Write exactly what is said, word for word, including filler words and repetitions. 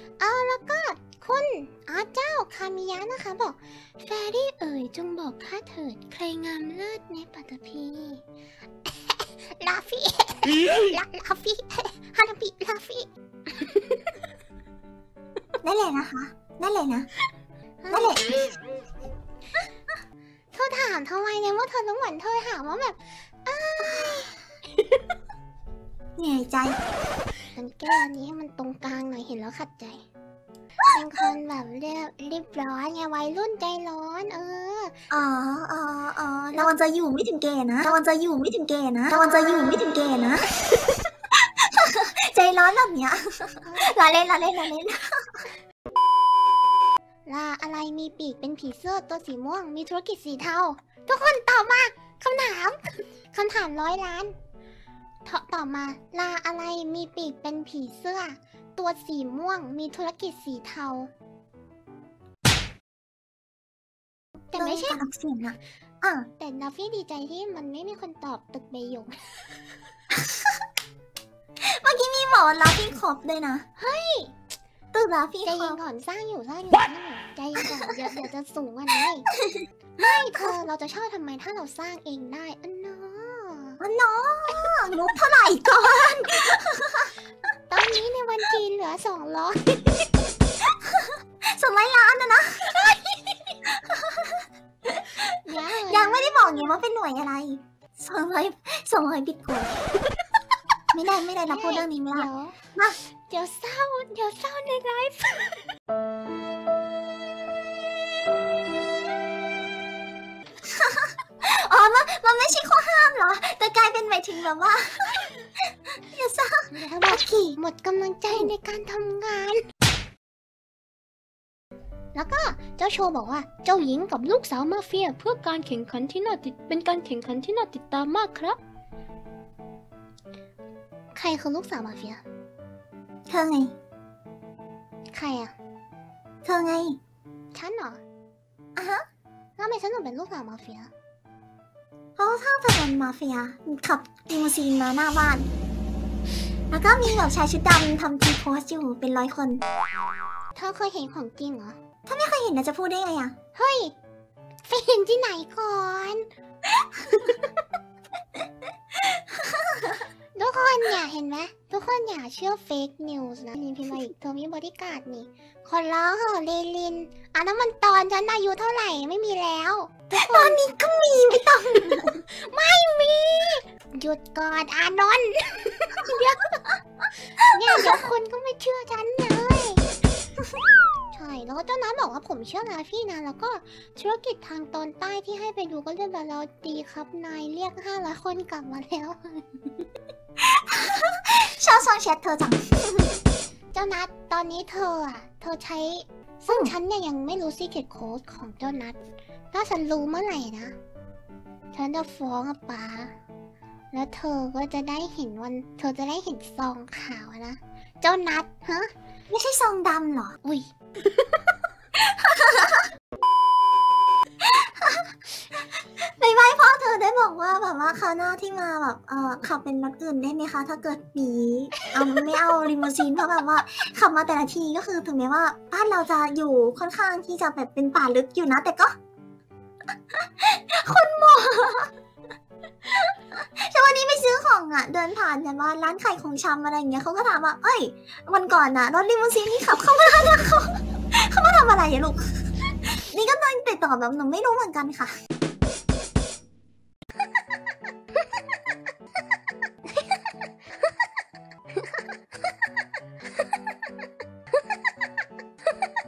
เอาแล้วก็คุณอ๋อเจ้าคามิยะนะคะบอกแฟรี่เอ๋ยจงบอกข้าเถิดใครงามเลิศในปัตตภีลาฟี่ลาลาฟี่ฮานาบิลาฟี่นั่นแหละนะคะนั่นแหละนะนั่นแหละเธอถามทำไมเนี่ยว่าเธอต้องเหมือนเธอถามว่าแบบอ้ายเหนื่อยใจฉันแก้อันนี้ให้มันตรงกลางหน่อยเห็นแล้วขัดใจเป็นคนแบบเรียบรีบร้อนไงวัยรุ่นใจร้อนเอออ๋ออ๋ออ๋อเราวันจะอยู่ไม่ถึงเกณฑ์นะเราวันจะอยู่ไม่ถึงเกณฑ์นะเราวันจะอยู่ไม่ถึงเกณฑ์นะใจร้อนแบบเนี้ยเราเล่นเราเล่นเราเล่นลาอะไรมีปีกเป็นผีเสื้อตัวสีม่วงมีธุรกิจสีเทาทุกคนตอบมาคำถามคำถามร้อยล้านตอบมาลาอะไรมีปีกเป็นผีเสื้อตัวสีม่วงมีธุรกิจสีเทาแต่ไม่ใช่ออกเสียงอะอ่ะแต่นาฟี่ดีใจที่มันไม่มีคนตอบตึกเบยงเมื่อกี้มีบอกลาฟี่ครบเลยนะเฮ้ยตึกลาฟี่ใจเย็นก่อนสร้างอยู่สร้างอยู่ใจเย็นก่อนเดี๋ยวเดี๋ยวจะสูงกว่านี้ไม่เธอเราจะชอบทำไมถ้าเราสร้างเองได้อันน้ออันน้องบเท่าไหร่ก่อนตอนนี้ในวันจีนเหลือสองร้อยสองร้อยล้านนะนะยังไม่ได้บอกไงว่าเป็นหน่วยอะไรสองร้อยสองร้อยบิตคอยไม่ได้ไม่ได้เราพูดเรื่องนี้ไม่ได้มาเดี๋ยวเศร้าเดี๋ยวเศร้าในไลฟ์อ๋อมันมันไม่ใช่ข้อห้ามเหรอแต่กลายเป็นหมายถึงแบบว่าอย่าเศร้าหมดขี่หมดกำลังใจในการทำงานแล้วก็เจ้าโชว์บอกว่าเจ้าหญิงกับลูกสาวมาเฟียเพื่อการแข่งขันที่น่าติดเป็นการแข่งขันที่น่าติดตามมากครับใครคือลูกสาวมาเฟียเธอไงใครอะเธอไงฉันเหรออ่ะฮะแล้วทำไมฉันถึงเป็นลูกสาวมาเฟียเพราะถ้าเธอเป็นมาเฟียขับลิมูซีนมาหน้าบ้านแล้วก็มีแบบชายชุดดำทำทีโพสอยู่เป็นร้อยคนเธอเคยเห็นของจริงเหรอถ้าไม่เคยเห็นจะพูดได้ไงอะเฮ้ยไปเห็นที่ไหนก่อนทุกคนอย่าเห็นไหมทุกคนอย่าเชื่อเฟกนิวส์นะลินพิมพ์มาอีกเธอมีบริการนี่คนร้องเหรอเลลินอ่ะนั้นมันตอนฉันอายุเท่าไหร่ไม่มีแล้วตอนนี้ก็มีไม่ต้องไม่มีหยุดก่อนอานนท์เดี๋ยวเนี่ยเดี๋ยวคนก็ไม่เชื่อฉันเลยใช่แล้วก็เจ้านั้นบอกว่าผมเชื่อลาฟี่นะแล้วก็ธุรกิจทางตอนใต้ที่ให้ไปดูก็เรียบร้อยแล้วดีครับนายเรียกห้าร้อยคนกลับมาแล้วชอบซองแชทเธอจังเจ้านัทตอนนี้เธออ่ะเธอใช้ซึ่งฉันเนี่ยยังไม่รู้ซีเคร็ตโค้ดของเจ้านัทถ้าฉันรู้เมื่อไหร่นะฉันจะฟ้องอาป๋าแล้วเธอก็จะได้เห็นวันเธอจะได้เห็นซองขาวนะเจ้านัทฮะไม่ใช่ซองดำหรออุ้ยไปไหว้พ่อเธอได้บอกว่าแบบว่าคราวหน้าที่มาแบบเออขับเป็นรถอื่นได้ไหมคะถ้าเกิดหนีเอาไม่เอาลิมูซีนเพราะแบบว่าขับมาแต่ละทีก็คือถึงแม้ว่าบ้านเราจะอยู่ค่อนข้างที่จะแบบเป็นป่าลึกอยู่นะแต่ก็คนหมอแต่วันนี้ไปซื้อของอ่ะเดินผ่านแบบว่าร้านขายของชำอะไรอย่างเงี้ยเขาก็ถามว่าเอ้ยวันก่อนน่ะรถลิมูซีนนี่ขับเข้ามาเนี่ยเขาเขามาทำอะไรอะลูกนี่ก็ต้องติดต่อแบบหนูไม่รู้เหมือนกันค่ะ